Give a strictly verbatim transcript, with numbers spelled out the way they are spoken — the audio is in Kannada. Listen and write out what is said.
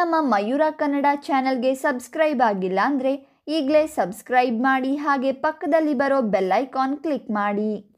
ನಮ್ಮ ಮಯೂರ ಕನ್ನಡ ಚಾನಲ್ಗೆ ಸಬ್ಸ್ಕ್ರೈಬ್ ಆಗಿಲ್ಲ ಅಂದರೆ ಈಗಲೇ ಸಬ್ಸ್ಕ್ರೈಬ್ ಮಾಡಿ, ಹಾಗೆ ಪಕ್ಕದಲ್ಲಿ ಬರೋ ಬೆಲ್ ಐಕಾನ್ ಕ್ಲಿಕ್ ಮಾಡಿ.